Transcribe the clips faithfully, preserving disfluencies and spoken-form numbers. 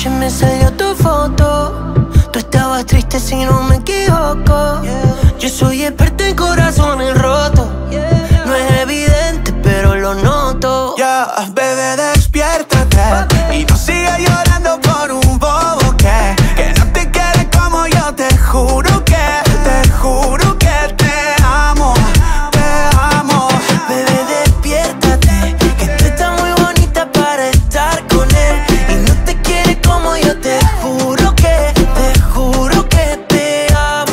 noche me salió tu foto. Tú estabas triste si no me equivoco. Yo soy experto en corazones rotos. No es evidente, pero lo noto. Ya, yeah, bebé, despiértate y no sigas llorando por un bobo que, que no te quiere como yo. Te juro que, te juro que te amo, te amo. Bebé, despiértate, que tú estás muy bonita para estar con él. Y no te quiere como yo, te juro que, te juro que te amo,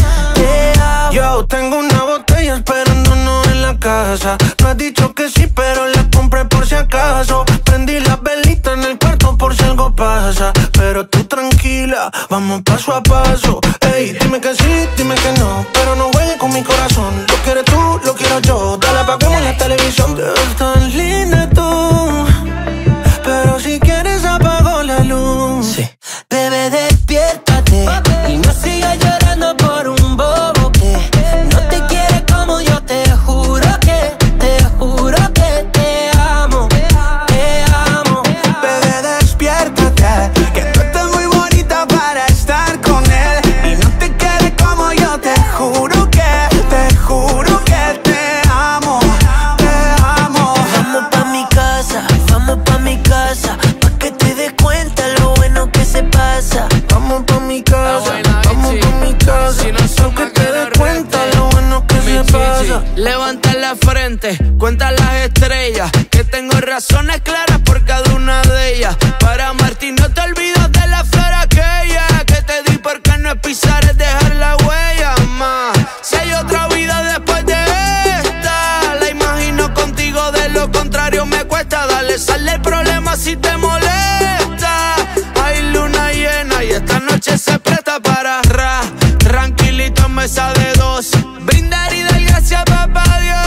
te amo. Yo tengo una botella esperándonos en la casa. No has dicho que sí, pero la compré por si acaso. Prendí la velita en el cuarto por si algo pasa. Pero tú tranquila, vamos paso a paso. Ey, dime que sí, dime que no, pero no juegues con mi corazón. Lo quieres tú, lo quiero yo. Dale, apagamos la televisión. Te ves tan linda tú, pero si quieres apago la luz. Sí. Bebé, despiértate y no sigas llorando por un bobo que no te quiere como yo. Te juro que, te juro que te amo, te amo. Bebé, despiértate, que tú estás muy bonita para estar con él. Y no te quiere como yo, te juro que, te juro que te amo, te amo. Vamos pa' mi casa, vamos pa' mi casa, pa' que te des cuenta lo bueno que se pasa. Vamos pa' mi casa, vamos pa' mi casa, si no pa' que te des cuenta lo bueno que se pasa. Levanta la frente, cuenta las estrellas, que tengo razones claras por cada una de ellas. Para Martín no te olvidas de la flor aquella que te di, porque no es pisar, es dejar la huella, ma. Si hay otra vida después de esta, la imagino contigo, de lo contrario me cuesta. Dale, sale el problema si te molesta. Hay luna llena y esta noche se presta para ra, tranquilito en mesa de dos, brindar y dar gracias, papá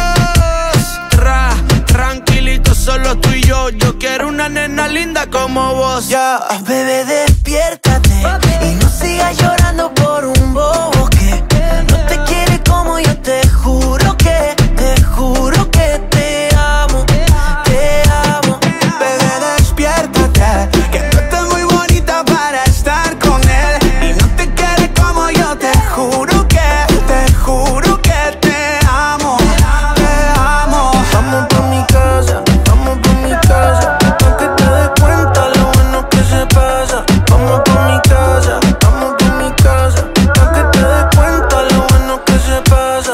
Dios. Ra, tranquilito, solo tú y yo. Yo quiero una nena linda como vos. Ya, yeah. Bebé, despiértate y no sigas llorando por un bobo que no te quiere como yo. Te juro que, te juro que te amo, te amo. bebé, despiértate, que tú estás muy bonita para estar con él. Y no te quiere como yo, te juro que, te juro que te amo, te amo. Vamos pa' mi casa, vamos pa' mi casa, pa' que te des cuenta lo bueno que se pasa. Vamos pa' mi casa, vamos pa' mi casa, pa' que te des cuenta lo bueno que se pasa.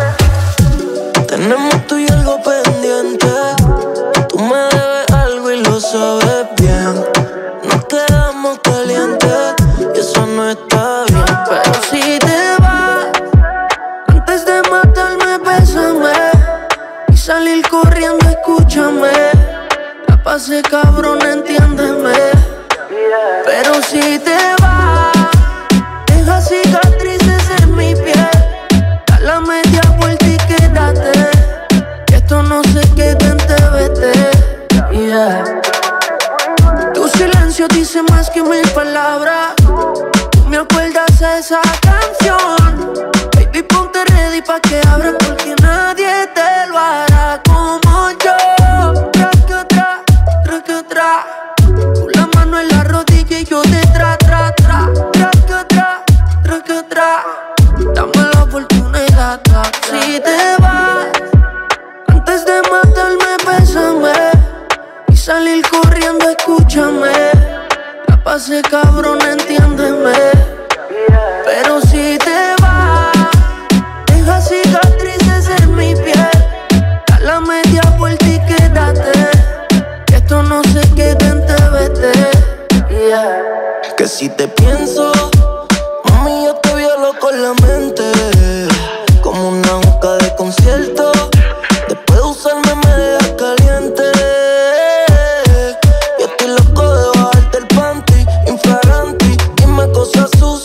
Tenemos tú y algo pendiente. Tú me debes algo y lo sabes bien. Nos quedamos calientes y eso no está bien. Pero si te vas, antes de matarme, bésame y salir corriendo, escúchame. La pasé cabrón, entiéndeme. Pero si te vas, deja cicatrices en mi piel. Da la media vuelta y quédate, que esto no se quede en T V T. Yeah. Tu silencio dice más que mil palabras. Tú me acuerdas a esa canción. Baby, ponte ready pa' que abra, porque nadie te lo hará como yo. Tra que tra, tra que tra. Tú la mano en la rodilla y yo te tra, tra, tra. Tra que tra, tra que tra. Dame la oportunidad, si te vas, antes de matarme, bésame y salir corriendo, escúchame. La pasé cabrón, entiéndeme. Pero si te vas, deja cicatrices en mi piel. Da la media vuelta y quédate, que esto no se quede en T V T. Yeah. Que si te pienso, mami, yo te violo con la mente, como una boca de concierto. Después de usarme me dejas caliente. Yo estoy loco de bajarte el panty, infraganti. Dime cosas sucias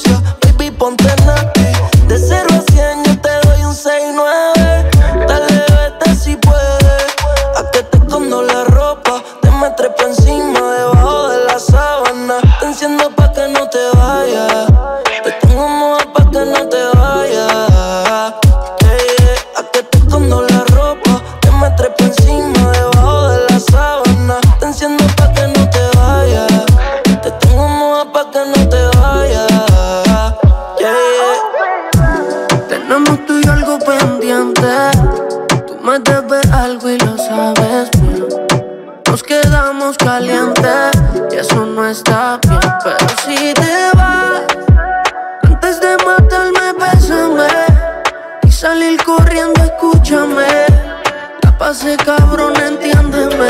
Tenemos tú y yo algo pendiente. Tú me debes algo y lo sabes bien. Nos quedamos calientes y eso no está bien. Pero si te vas, antes de matarme, bésame y salir corriendo, escúchame. La pasé cabrón, entiéndeme.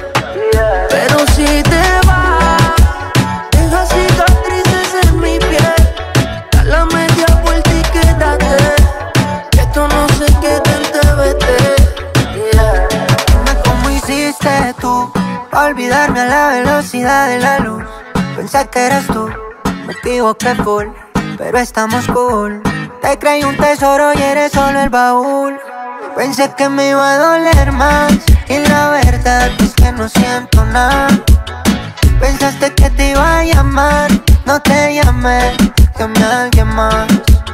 Pero si te vas, deja cicatrices en mi piel. Da la media vuelta y quédate. Esto no se queda en T V T. Yeah. Dime cómo hiciste tú pa' olvidarme a la velocidad de la luz. Pensé que eras tú, me equivoqué full, pero estamos cool. Te creí un tesoro y eres solo el baúl. Pensé que me iba a doler más y la verdad es que no siento nada. Pensaste que te iba a llamar, no te llamé, llamé a alguien más.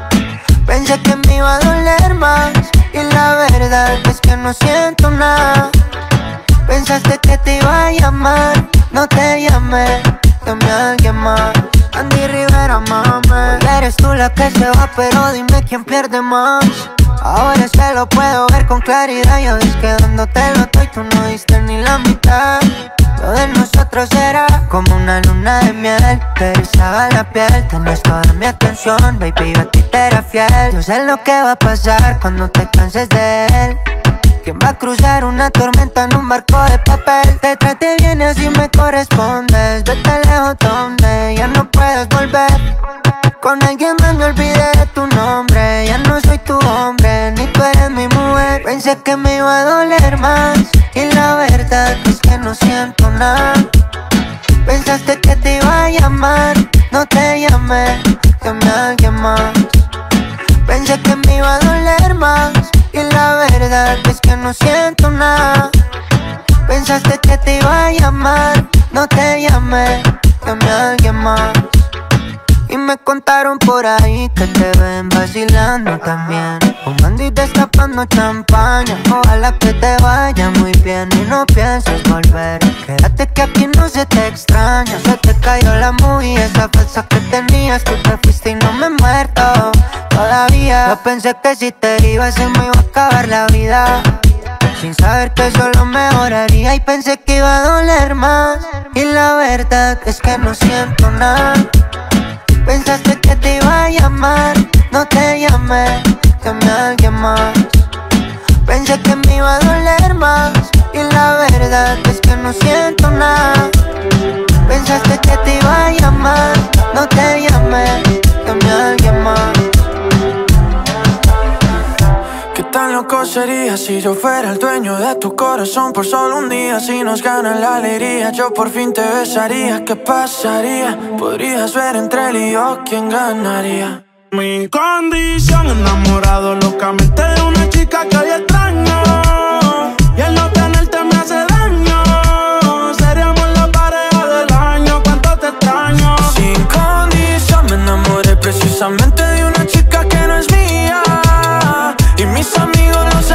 Pensé que me iba a doler más y la verdad es que no siento nada. Pensaste que te iba a llamar, no te llamé, llamé a alguien más. Andy Rivera, mame, eres tú la que se va, pero dime quién pierde más. Ahora es que lo puedo ver con claridad. Yo desquedándote lo doy, tú no diste ni la mitad. Lo de nosotros era como una luna de miel. Te erizaba la piel, tenés toda mi atención. Baby, yo a ti te era fiel. Yo sé lo que va a pasar cuando te canses de él. ¿Quién va a cruzar una tormenta en un barco de papel? Te traté bien y así me correspondes. Vete lejos donde ya no puedes volver. Con alguien más me olvidé de tu nombre. Ya no soy tu hombre, ni tú eres mi mujer. Pensé que me iba a doler más y la verdad es que no siento nada. Pensaste que te iba a llamar, no te llamé, llamé a alguien más. Pensé que me iba a doler más y la verdad es que no siento nada. Pensaste que te iba a llamar, no te llamé, llamé a alguien más. Y me contaron por ahí que te ven vacilando también, fumando y destapando champaña. Ojalá que te vaya muy bien y no pienses volver. Quédate que aquí no se te extraña. Se te cayó la movie, esa falsa que tenías. Tú te fuiste y no me he muerto todavía. Yo pensé que si te ibas se me iba a acabar la vida, sin saber que solo mejoraría. Y pensé que iba a doler más y la verdad es que no siento nada. Pensaste que te iba a llamar, no te llamé, llamé a alguien más. Pensé que me iba a doler más y la verdad es que no siento nada. Pensaste que te iba a llamar, no te llamé, llamé a alguien más. ¿Qué tan loco sería si yo fuera el dueño de tu corazón por solo un día? Si nos gana la alegría, yo por fin te besaría. ¿Qué pasaría? Podrías ver entre él y yo quién ganaría. Mi condición, enamorado locamente de una chica que hoy extraño. Y el no tenerte me hace daño. Seríamos la pareja del año, cuánto te extraño. Sin condición me enamoré precisamente de una chica que no es mía. Y mis amigos lo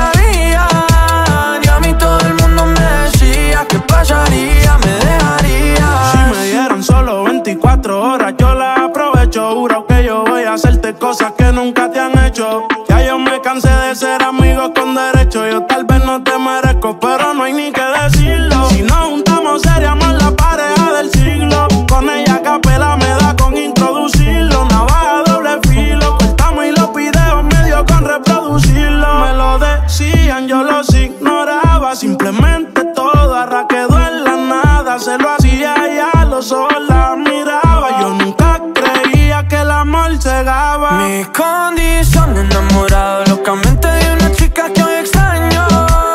sabían, y a mí todo el mundo me decía ¿qué pasaría? Me dejaría. Si me dieran solo veinticuatro horas, yo las aprovecho. Juro que yo voy a hacerte cosas que nunca te han hecho. Ya yo me cansé de ser amigo con derecho. Yo tal vez no te merezco, pero no hay ni que decirlo. Si nos juntamos seríamos la pareja del siglo. Con ella capela me da con introducirlo. Navaja doble filo, cortamos y los videos medio con reproducirlo. Me lo decían, yo los ignoraba. Simplemente todo ahora quedó en la nada. Se lo hacía y a los ojos la miraba. Yo nunca creía que el amor cegaba. Mi condición, enamorado locamente de una chica que hoy extraño.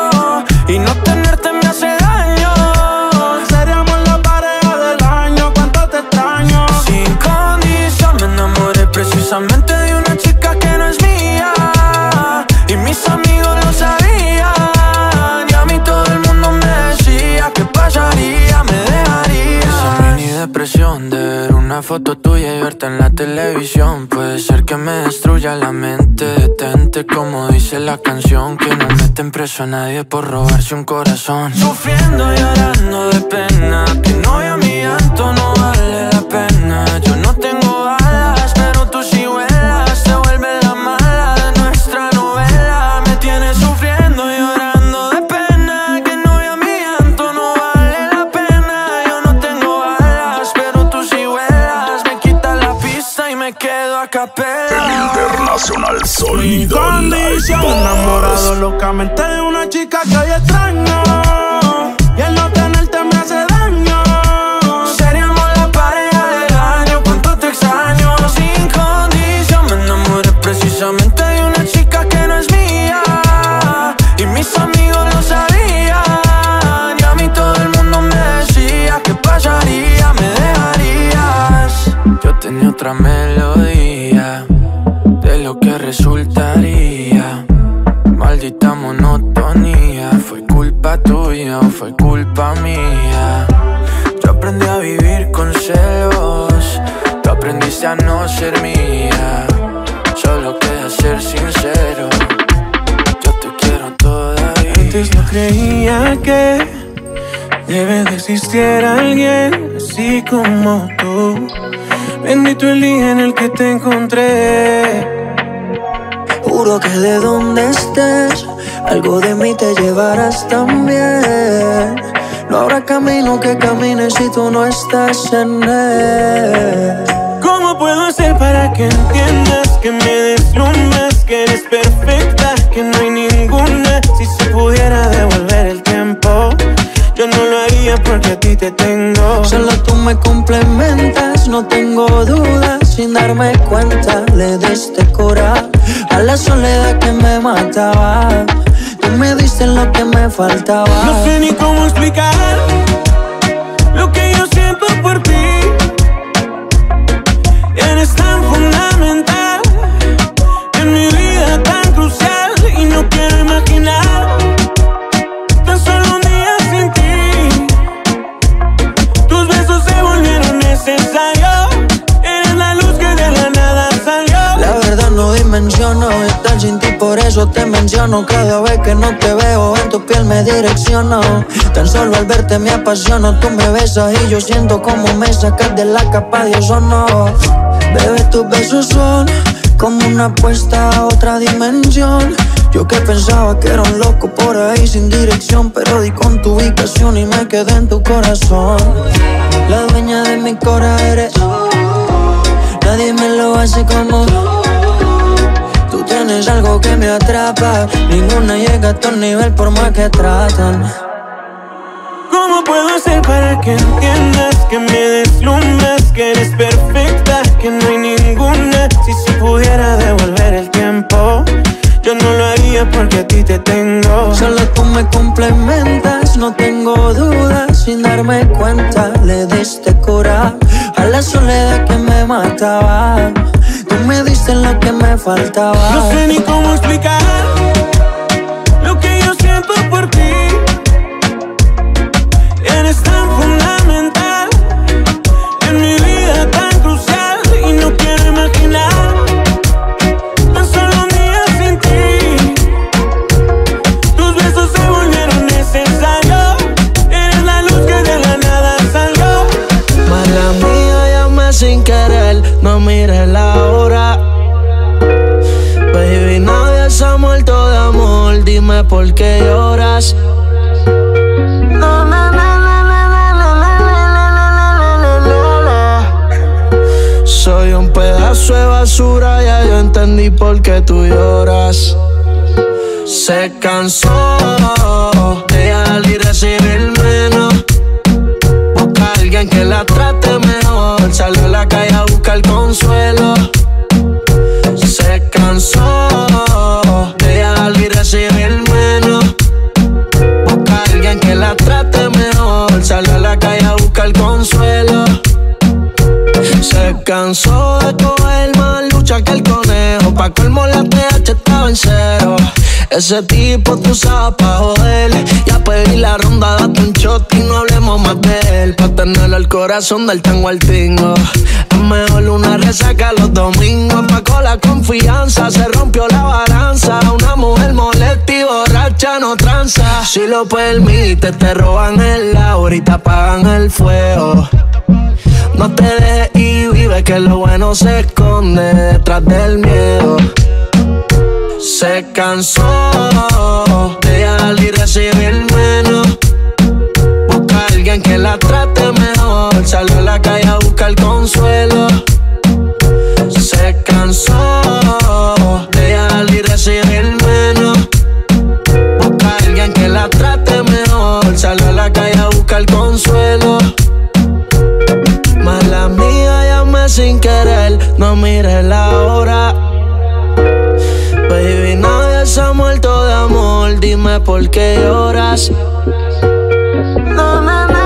Y no tenerte me hace daño. Seríamos la pareja del año, cuánto te extraño. Sin condición me enamoré precisamente de una chica que no es mía. Y mis amigos lo sabían, y a mí todo el mundo me decía ¿qué pasaría? Me dejaría. Esa mini depresión de ver una foto tuya y verte en la televisión puede ser que me destruya la mente. Detente como dice la canción, que no meten preso a nadie por robarse un corazón. Sufriendo y llorando de pena, que no vea mi llanto, no vale la pena. Yo no tengo alas, pero tú sí vuelas. Te vuelves la mala de nuestra sin condición. Enamorado locamente de una chica que hoy extraño, y el no tenerte me hace daño. Seríamos la pareja del año, cuánto te extraño. Sin condición me enamoré precisamente de una chica que no es mía, y mis amigos lo sabían, y a mí todo el mundo me decía: ¿qué pasaría? ¿Me dejarías? Yo tenía otra melodía de lo que resultaría. Maldita monotonía, ¿fue culpa tuya o fue culpa mía? Yo aprendí a vivir con celos, tú aprendiste a no ser mía. Solo queda ser sincero, yo te quiero todavía. Antes no creía que debe de existir alguien así como tú. Bendito el día en el que te encontré. Juro que de donde estés, algo de mí te llevarás también. No habrá camino que camines si tú no estás en él. ¿Cómo puedo hacer para que entiendas, que me deslumbres, que eres perfecta, que no hay ninguna? Si se pudiera devolver el tiempo, yo no lo haría porque a ti te tengo. Solo tú me complementas, no tengo dudas. Sin darme cuenta le diste cura a la soledad que me mataba. Tú me diste lo que me faltaba. No sé ni cómo explicar lo que yo siento por ti. Eres tan fundamental en mi vida, tan crucial, y no quiero imaginar tan solo un día sin ti. Tus besos se volvieron necesarios, eres la luz que de la nada salió. La verdad no dimensiono estar sin ti, por eso te menciono. Cada vez que no te veo en tu piel me direcciono. Tan solo al verte me apasiono. Tú me besas y yo siento como me sacas de la capa de ozono. Bebé, tus besos son como una apuesta a otra dimensión. Yo que pensaba que era un loco por ahí sin dirección, pero di con tu ubicación y me quedé en tu corazón. La dueña de mi corazón eres tú, nadie me lo hace como tú. Tú tienes algo que me atrapa, ninguna llega a tu nivel por más que tratan. ¿Cómo puedo hacer para que entiendas, que me deslumbres, que eres perfecta, que no hay ninguna? Si se pudiera devolver el tiempo, yo no lo haría porque a ti te tengo. Solo tú me complementas, no tengo dudas. Sin darme cuenta le diste cura a la soledad que me mataba. Tú me diste lo que me faltaba. No sé ni cómo explicar lo que yo siento por ti. Eres tan fundamental en mi vida, tan crucial, y no quiero imaginar tan solo un día sin ti. Tus besos se volvieron necesarios, eres la luz que de la nada salió. Mala mía, llamé sin querer, no mires la hora. Baby, nadie se ha muerto de amor, dime por qué lloras. No, no, no. Soy un pedazo de basura, ya yo entendí por qué tú lloras. Se cansó de dar y recibir menos. Busca a alguien que la trate mejor. Salió a la calle a buscar consuelo. Se cansó de dar y recibir menos. Busca a alguien que la trate mejor. Salió a la calle a buscar consuelo. Se cansó de coger más lucha que el conejo. Pa' colmo la T H estaba en cero. Ese tipo tú sabes pa' joder. Ya pedí la ronda, date un shot y no hablemos más de él. Pa' tenerlo al corazón del tango al tingo. Es mejor una resaca los domingos. Empacó la confianza, se rompió la balanza. Una mujer molesta y borracha no tranza. Si lo permite te roban el ahorita apagan el fuego. No te dejes y vive, que lo bueno se esconde detrás del miedo. Se cansó de dar y recibir menos. Busca a alguien que la trate mejor. Salió a la calle a buscar consuelo. Se cansó de dar y ser el menos. Busca a alguien que la trate mejor. Sale a la calle a buscar consuelo. Mala mía, llamé sin querer. No mires la hora. Baby, nadie se ha muerto de amor. Dime por qué lloras. No, no, no.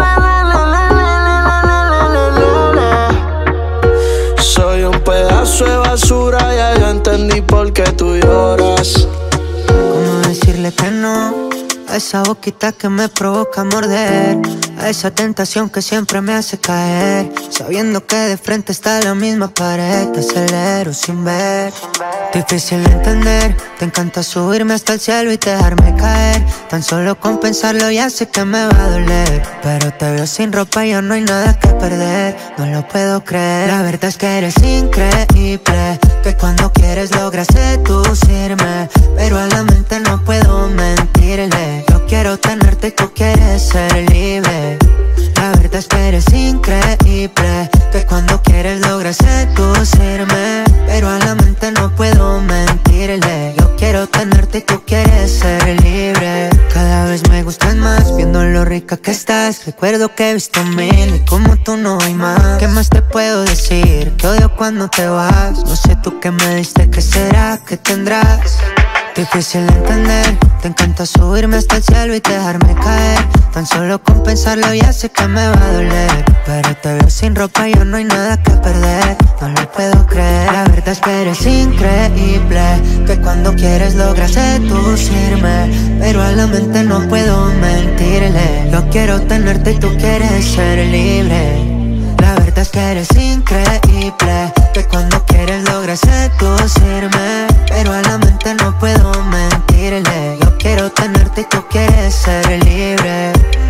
Soy un pedazo de basura, ya yo entendí por qué tú lloras. ¿Cómo decirle que no? A esa boquita que me provoca morder, a esa tentación que siempre me hace caer, sabiendo que de frente está la misma pared. Te acelero sin ver. Difícil de entender, te encanta subirme hasta el cielo y dejarme caer. Tan solo con pensarlo ya sé que me va a doler, pero te veo sin ropa y ya no hay nada que perder. No lo puedo creer, la verdad es que eres increíble, que cuando quieres logras seducirme, pero a la mente no puedo mentirle. Yo quiero tenerte y tú quieres ser libre. La verdad es que eres increíble, que cuando quieres logras seducirme, pero a la mente no puedo mentirle. Yo quiero tenerte y tú quieres ser libre. Cada vez me gustas más, viendo lo rica que estás. Recuerdo que he visto mil y como tú no hay más. ¿Qué más te puedo decir? Te odio cuando te vas. No sé tú qué me diste, ¿qué será? ¿Qué tendrás? Difícil de entender, te encanta subirme hasta el cielo y dejarme caer. Tan solo con pensarlo ya sé que me va a doler, pero te veo sin ropa y ya no hay nada que perder. No lo puedo creer, la verdad es que eres increíble, que cuando quieres logras seducirme, pero a la mente no puedo mentirle. Yo quiero tenerte y tú quieres ser libre. La verdad es que eres increíble, que cuando quieres logras seducirme, pero a la mente no puedo mentirle. Yo quiero tenerte y tú quieres ser libre.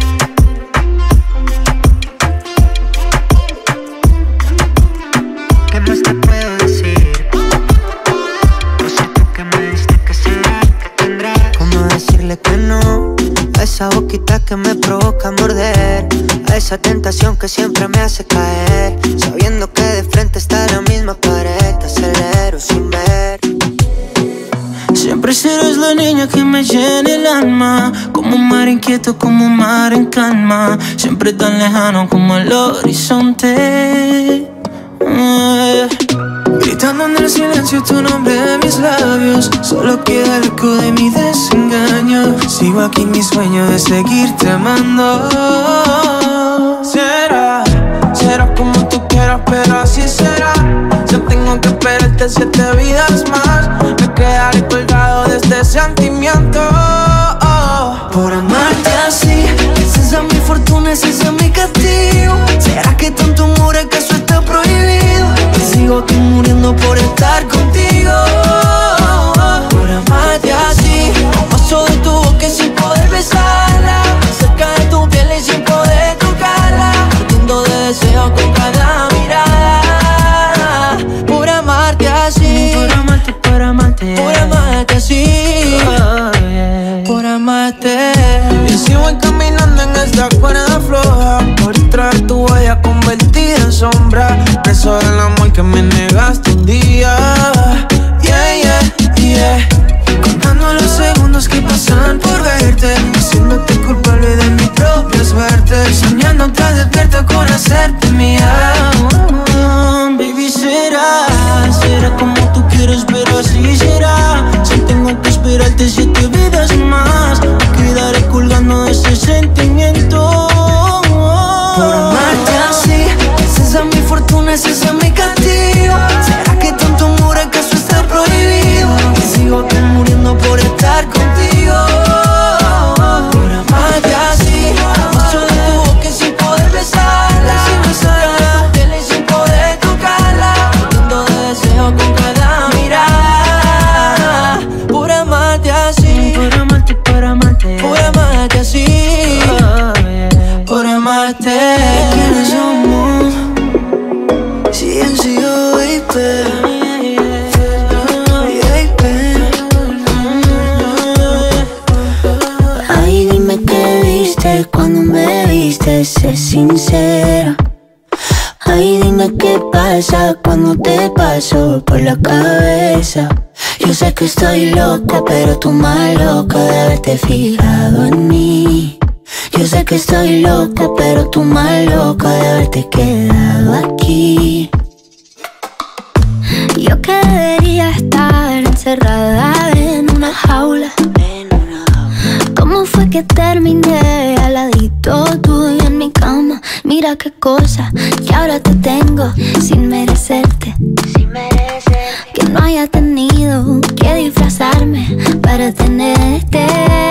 ¿Qué más te puedo decir? No sé tú qué me diste, ¿qué será? ¿Qué tendrás? ¿Cómo decirle que no? A esa boquita que me provoca morder, a esa tentación que siempre me hace caer, sabiendo que de frente está la misma pared. Te acelero sin ver. Siempre serás la niña que me llena el alma, como un mar inquieto, como un mar en calma, siempre tan lejano como el horizonte. eh. Gritando en el silencio tu nombre de mis labios, solo queda el eco de mi desengaño. Sigo aquí en mi sueño de seguirte amando. Será, será como tú quieras, pero así será. Yo tengo que esperarte siete vidas más. Me quedaré colgado de este sentimiento. Por amarte así, esa es mi fortuna, ese es mi castigo. ¿Será que tanto amor acaso está prohibido? Y sigo aquí muriendo por estar contigo. Por amarte así, paso de tu boca sin poder besarla, cerca de tu piel y sin poder tocarla, ardiendo de deseo con cada mirada. Por amarte así, por amarte, por amarte, por amarte así, oh, yeah. Por amarte. Y si voy caminando en esta cuerda floja, por traer tu huella convertida en sombra, preso del amor que me negaste un día. Yeah, yeah, yeah. Contando los segundos que pasan por verte, haciéndote culpable de mi propia suerte, soñándote despierta con hacerte mía. Oh, baby, será, será como tú quieres, pero así será. Si tengo que esperarte siete vidas más, me quedaré colgando de ese sentimiento. Por amarte así, esa es mi fortuna, ese es mi castigo. ¿Será que tanto amor acaso está prohibido? Y sigo aquí muriendo por estar contigo. Por amarte así, paso de tu boca sin poder besarla, sin besarla, y sin poder tocarla, ardiendo de deseo con cada mirada. Por amarte así, por amarte, por amarte, por amarte así, oh, yeah. Por amarte. ¿Quiénes somos? Si han sido, baby. Ay, dime qué viste cuando me viste, sé sincera. Ay, dime qué pasa cuando te paso por la cabeza. Yo sé que estoy loca, pero tú más loca de haberte fijado en mí. Yo sé que estoy loca, pero tú más loca de haberte quedado aquí. Yo que debería estar encerrada en una jaula. ¿Cómo fue que terminé al ladito tuyo en mi cama? Mira qué cosa, que ahora te tengo sin merecerte. Sin merecerte. Que no haya tenido que disfrazarme para tenerte.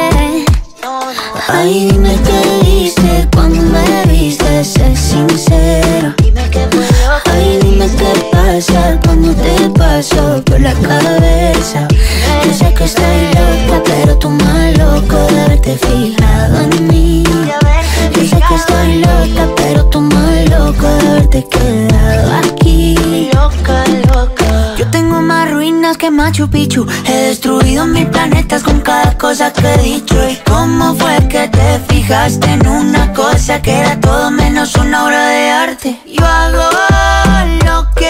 Ay, dime qué viste cuando me viste, sé sincero. Ay, dime qué pasa cuando te paso por la cabeza. Yo sé que estoy loca, pero tú más loco de haberte fijado en mí. Yo sé que estoy loca, pero tú más loco de haberte quedado aquí. Loca, loca. Yo tengo más ruinas que Machu Picchu. He destruido mil planetas con cada cosa que he dicho. ¿Y cómo fue que te fijaste en una cosa que era todo menos una obra de arte? Yo hago lo que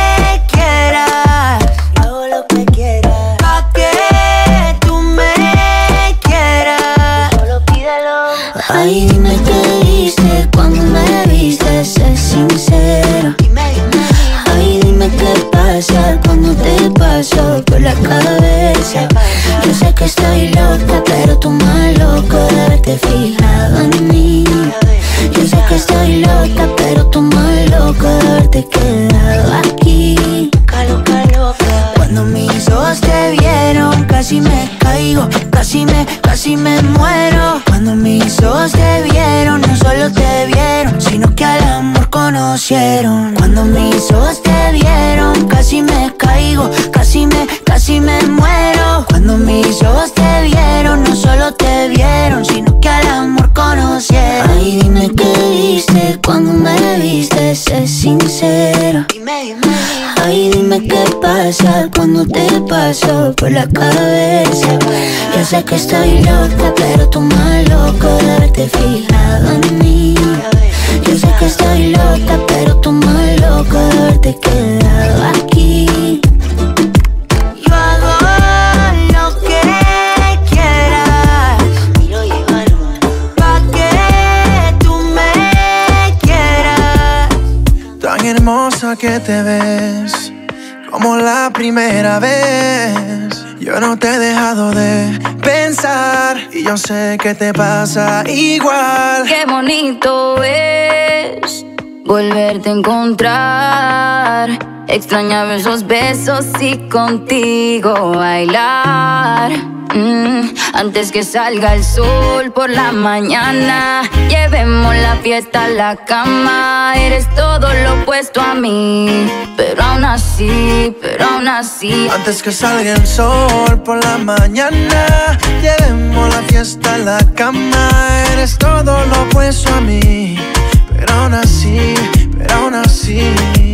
quieras. Hago lo que quieras. Pa' que tú me quieras. Solo pídelo. Ay, dime qué viste cuando me viste, sé sincero. Ay, dime qué pasa cuando te paso por la cabeza. Yo sé que estoy loca, pero tú más loco de haberte fijado en mí. Yo sé que estoy loca, pero tú más loco de haberte quedado aquí. Loca, loca. Cuando mis ojos te vieron, casi me caigo, casi me, casi me muero. Cuando mis ojos te vieron, no solo te vieron, sino que al amor conocieron. Cuando mis ojos te vieron, casi me caigo, casi me, casi me muero. Cuando mis ojos te vieron, no solo te vieron, sino que al amor conocieron. Ay, dime qué viste cuando me viste, sé sincero. Ay, dime qué pasa cuando te paso por la cabeza. Yo sé que estoy loca, pero tú más loco de haberte fijado en mí. Yo sé que estoy loca, pero tú más loco de haberte quedado aquí. Yo hago lo que quieras. Pa' que tú me quieras. Tan hermosa que te ves, como la primera vez. Yo no te he dejado de pensar y yo sé que te pasa igual. Qué bonito es volverte a encontrar. Extrañaba esos besos y contigo bailar. Mm, antes que salga el sol por la mañana, llevemos la fiesta a la cama. Eres todo lo opuesto a mí, pero aún así, pero aún así. Antes que salga el sol por la mañana, llevemos la fiesta a la cama. Eres todo lo opuesto a mí, pero aún así, pero aún así.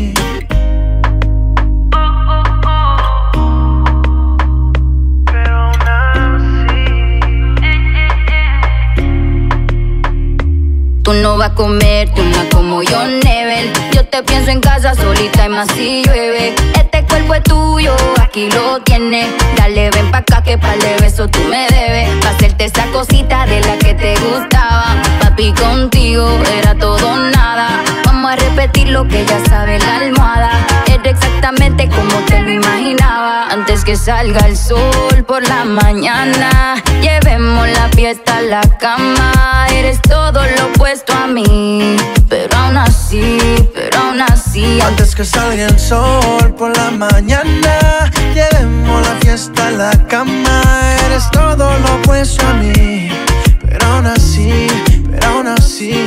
Tú no vas a comerte una como yo, Nebel. Yo te pienso en casa solita y más si llueve. Este cuerpo es tuyo, aquí lo tienes. Dale, ven pa' acá que pa'l de besos tú me debes. Pa' hacerte esa cosita de la que te gustaba. Papi, contigo era todo o nada. Vamos a repetir lo que ya sabe la almohada. Era exactamente como te lo imaginaba. Antes que salga el sol por la mañana, llevemos la fiesta a la cama. Eres todo lo opuesto a mí, pero aún así, pero aún así. Antes que salga el sol por la mañana, llevemos la fiesta a la cama. Eres todo lo opuesto a mí, pero aún así, pero aún así.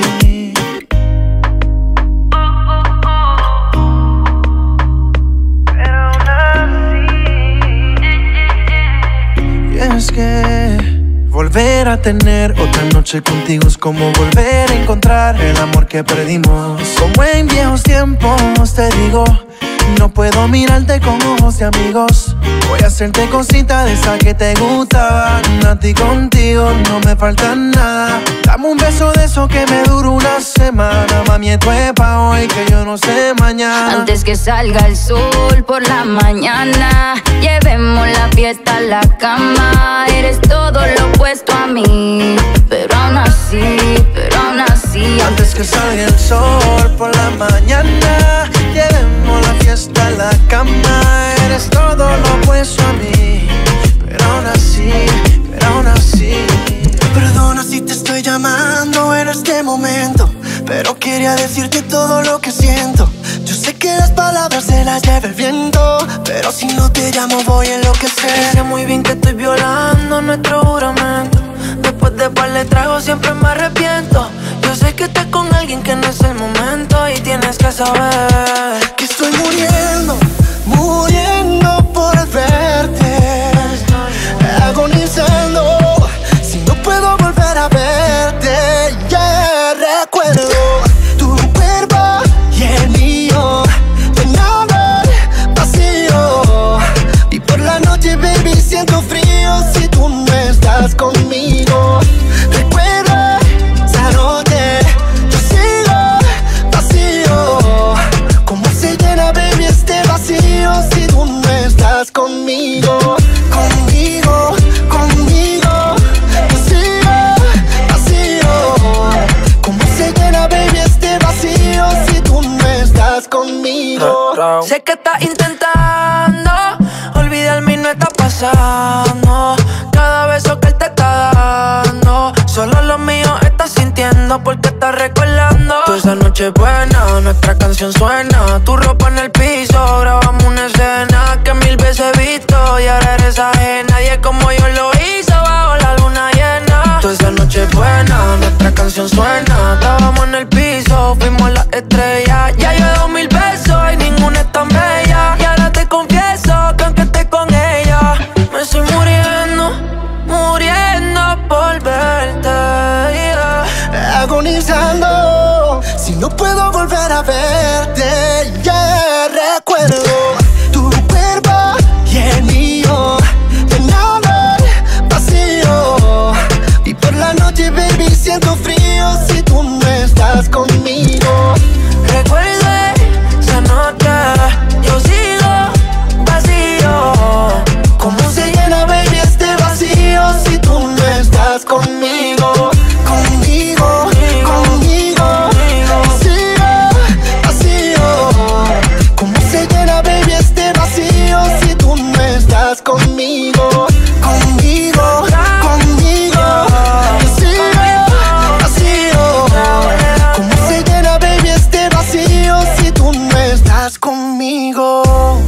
Es que volver a tener otra noche contigo es como volver a encontrar el amor que perdimos. Como en viejos tiempos te digo, No puedo mirarte con ojos de amigos. Voy a hacerte cositas de esas que te gustaban. A ti contigo no me falta nada. Dame un beso de eso que me dura una semana. Mami, esto es pa' hoy que yo no sé mañana. Antes que salga el sol por la mañana, llevemos la fiesta a la cama. Eres todo lo opuesto a mí, pero aún así, pero aún así. Antes que salga el sol por la mañana, llevemos la fiesta a la cama. Eres todo lo opuesto a mí, pero aún así, pero aún así. Perdona si te estoy llamando en este momento, pero quería decirte todo lo que siento. Yo sé que las palabras se las lleva el viento, pero si no te llamo voy a enloquecer. Sé muy bien que estoy violando nuestro juramento. Después de par de tragos siempre me arrepiento. Yo sé que estás con alguien que no es el momento y tienes que saber que estoy muriendo, muriendo por verte, agonizando si no puedo volver a verte. Ya yeah, recuerdo tu cuerpo y el mío, de nada vacío. Y por la noche, baby, siento frío si tú no estás conmigo. Recuerda esa noche, yo sigo vacío. ¿Cómo se llena, baby, este vacío si tú no estás conmigo? Conmigo, conmigo, yo sigo vacío. ¿Cómo se llena, baby, este vacío si tú no estás conmigo? Sé que estás intentando olvidarme y no está pasando. Cada beso que él te está dando, solo lo mío estás sintiendo porque estás recordando. Toda esa noche buena, nuestra canción suena. Tu ropa en el piso, grabamos una escena que mil veces he visto y ahora eres ajena. Nadie como yo lo hizo bajo la luna llena. Toda esa noche buena, nuestra canción suena. Estábamos en el piso, fuimos las estrellas. Ya yo he dado mil besos y ninguna es tan bella. Y ahora te confieso que aunque esté con ella, me estoy muriendo, muriendo por verte, yeah. Agonizando si no puedo volver a verte. Ya yeah, recuerdo tu cuerpo y el mío, de nada vacío. Y por la noche, baby, siento frío si tú no estás conmigo. Recuerde esa noche, yo sigo vacío. ¿Cómo se llena, baby, este vacío si tú no estás conmigo? Conmigo, conmigo, yo sigo vacío. ¿Cómo se llena, baby, este vacío si tú no estás conmigo? Conmigo, conmigo, yo sigo vacío. ¿Cómo se llena, baby, este vacío si tú no estás conmigo?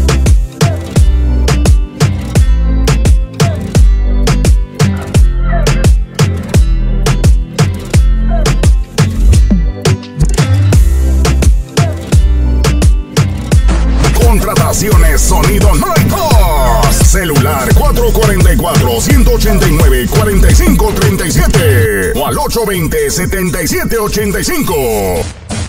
Contrataciones Sonido Night. Celular cuatro cuatro cuatro, uno ocho nueve, cuatro cinco tres siete o al ocho dos cero, siete siete ocho cinco.